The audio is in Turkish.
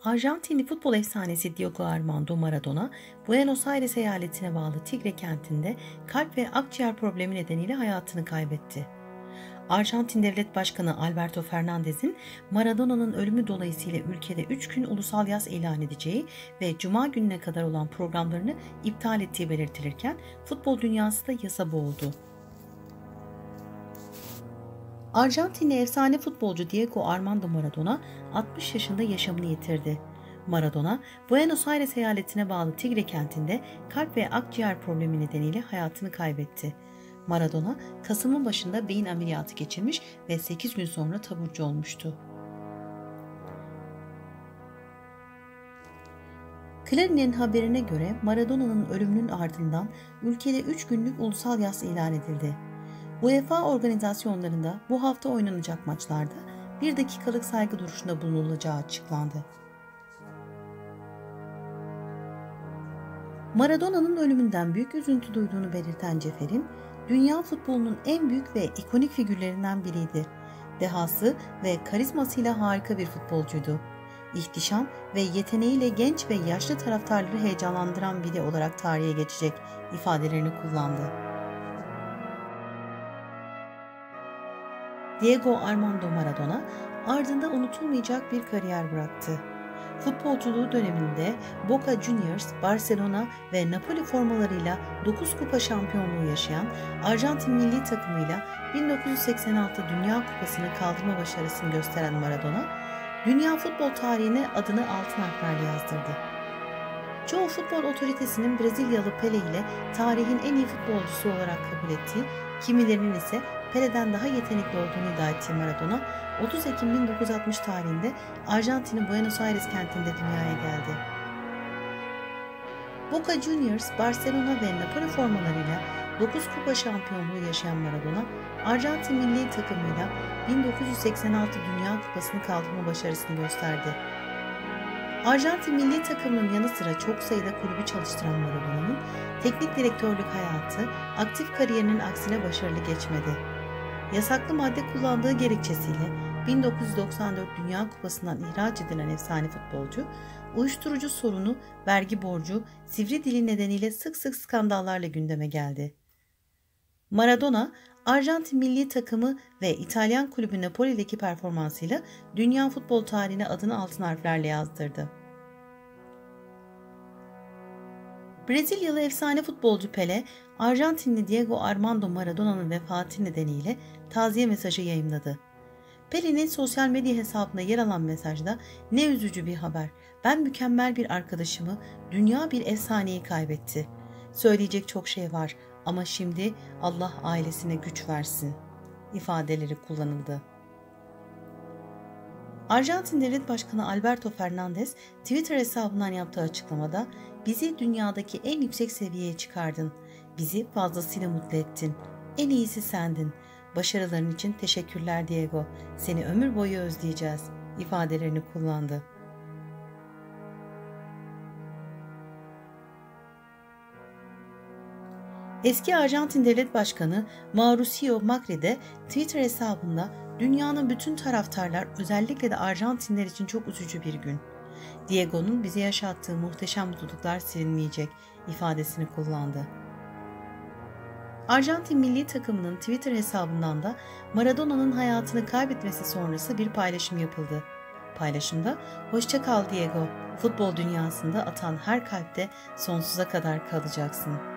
Arjantinli futbol efsanesi Diego Armando Maradona, Buenos Aires eyaletine bağlı Tigre kentinde kalp ve akciğer problemi nedeniyle hayatını kaybetti. Arjantin Devlet Başkanı Alberto Fernandez'in Maradona'nın ölümü dolayısıyla ülkede 3 gün ulusal yas ilan edeceği ve Cuma gününe kadar olan programlarını iptal ettiği belirtilirken futbol dünyası da yasa boğuldu. Arjantinli efsane futbolcu Diego Armando Maradona 60 yaşında yaşamını yitirdi. Maradona, Buenos Aires eyaletine bağlı Tigre kentinde kalp ve akciğer problemi nedeniyle hayatını kaybetti. Maradona, Kasım'ın başında beyin ameliyatı geçirmiş ve 8 gün sonra taburcu olmuştu. Clarin'in haberine göre Maradona'nın ölümünün ardından ülkede 3 günlük ulusal yas ilan edildi. UEFA organizasyonlarında bu hafta oynanacak maçlarda 1 dakikalık saygı duruşunda bulunulacağı açıklandı. Maradona'nın ölümünden büyük üzüntü duyduğunu belirten Cefer'in, dünya futbolunun en büyük ve ikonik figürlerinden biriydi. Dehası ve karizmasıyla harika bir futbolcuydu. İhtişam ve yeteneğiyle genç ve yaşlı taraftarları heyecanlandıran biri olarak tarihe geçecek ifadelerini kullandı. Diego Armando Maradona ardında unutulmayacak bir kariyer bıraktı. Futbolculuğu döneminde Boca Juniors, Barcelona ve Napoli formalarıyla 9 kupa şampiyonluğu yaşayan Arjantin milli takımıyla 1986 Dünya Kupası'nı kaldırma başarısını gösteren Maradona, dünya futbol tarihine adını altın harflerle yazdırdı. Çoğu futbol otoritesinin Brezilyalı Pelé ile tarihin en iyi futbolcusu olarak kabul ettiği, kimilerinin ise Pelé'den daha yetenekli olduğunu iddia ettiği Maradona, 30 Ekim 1960 tarihinde Arjantin'in Buenos Aires kentinde dünyaya geldi. Boca Juniors, Barcelona ve Napoli formalarıyla 9 kupa şampiyonluğu yaşayan Maradona, Arjantin milli takımıyla 1986 Dünya Kupası'nı kaldırma başarısını gösterdi. Arjantin milli takımının yanı sıra çok sayıda kulübü çalıştıran Maradona'nın teknik direktörlük hayatı aktif kariyerinin aksine başarılı geçmedi. Yasaklı madde kullandığı gerekçesiyle 1994 Dünya Kupası'ndan ihraç edilen efsane futbolcu, uyuşturucu sorunu, vergi borcu, sivri dili nedeniyle sık sık skandallarla gündeme geldi. Maradona, Arjantin milli takımı ve İtalyan kulübü Napoli'deki performansıyla dünya futbol tarihine adını altın harflerle yazdırdı. Brezilyalı efsane futbolcu Pelé, Arjantinli Diego Armando Maradona'nın vefatı nedeniyle taziye mesajı yayımladı. Pelé'nin sosyal medya hesabında yer alan mesajda "Ne üzücü bir haber. Ben mükemmel bir arkadaşımı, dünya bir efsaneyi kaybetti. Söyleyecek çok şey var ama şimdi Allah ailesine güç versin" ifadeleri kullanıldı. Arjantin Devlet Başkanı Alberto Fernandez, Twitter hesabından yaptığı açıklamada "Bizi dünyadaki en yüksek seviyeye çıkardın. Bizi fazlasıyla mutlu ettin. En iyisi sendin. Başarıların için teşekkürler Diego. Seni ömür boyu özleyeceğiz" ifadelerini kullandı. Eski Arjantin Devlet Başkanı Mauricio Macri de Twitter hesabında "Dünyanın bütün taraftarlar, özellikle de Arjantinler için çok üzücü bir gün. Diego'nun bize yaşattığı muhteşem mutluluklar silinmeyecek" ifadesini kullandı. Arjantin milli takımının Twitter hesabından da Maradona'nın hayatını kaybetmesi sonrası bir paylaşım yapıldı. Paylaşımda "Hoşça kal Diego, futbol dünyasında atan her kalpte sonsuza kadar kalacaksın"